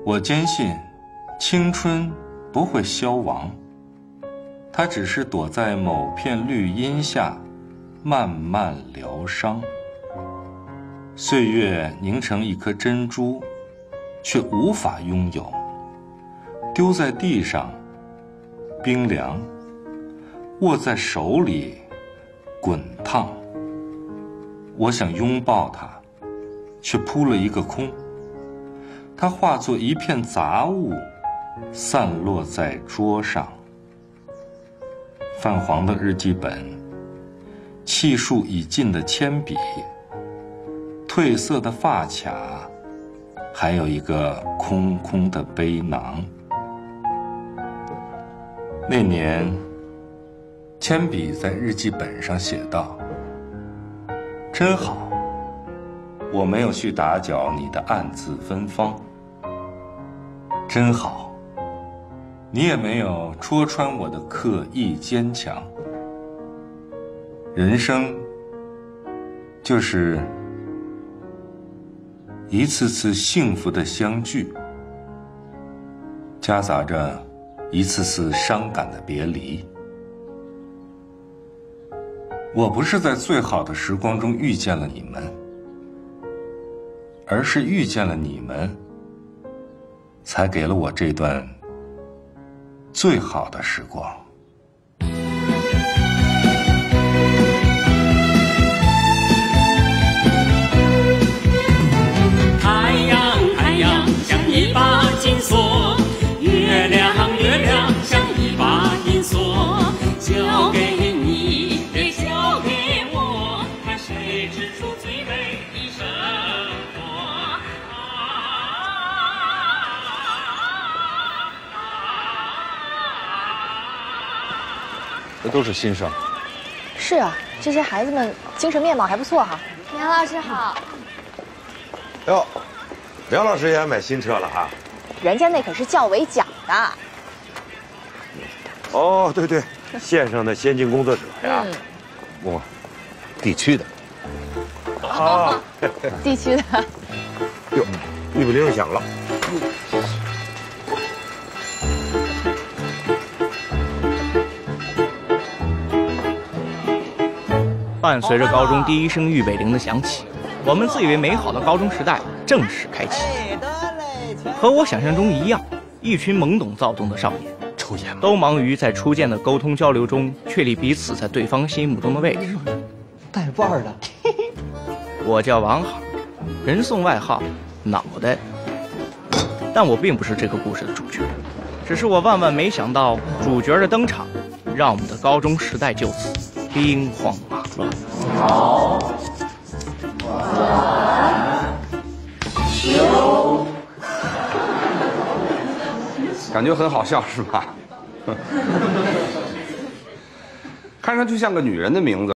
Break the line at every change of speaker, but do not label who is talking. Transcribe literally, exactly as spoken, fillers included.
我坚信，青春不会消亡，它只是躲在某片绿荫下，慢慢疗伤。岁月凝成一颗珍珠，却无法拥有，丢在地上，冰凉；握在手里，滚烫。我想拥抱它，却扑了一个空。它化作一片杂物，散落在桌上。泛黄的日记本，气数已尽的铅笔，褪色的发卡，还有一个空空的背囊。那年，铅笔在日记本上写道：真好，我没有去打搅你的暗自芬芳。真好，你也没有戳穿我的刻意坚强。人生就是一次次幸福的相聚，夹杂着一次次伤感的别离。我不是在最好的时光中遇见了你们，而是遇见了你们，才给了我这段最好的时光。
太阳，太阳像一把金锁，月亮，月亮像一把银锁，交给你，也交给我，看谁织出最美的生活。
这都是新生。
是啊，这些孩子们精神面貌还不错哈。
梁老师好。
哟，梁老师也买新车了哈？
人家那可是教委奖的。
哦，对对，县上的先进工作者呀。
嗯，
我，地区的。
啊，
地区的。
哟，预备铃响了。
伴随着高中第一声预备铃的响起，我们自以为美好的高中时代正式开启。和我想象中一样，一群懵懂躁动的少年，
抽烟
都忙于在初见的沟通交流中确立彼此在对方心目中的位置。
带腕儿的，
我叫王好，人送外号脑袋，但我并不是这个故事的主角，只是我万万没想到主角的登场，让我们的高中时代就此兵荒马乱。
好，九，
感觉很好笑是吧？看上去像个女人的名字。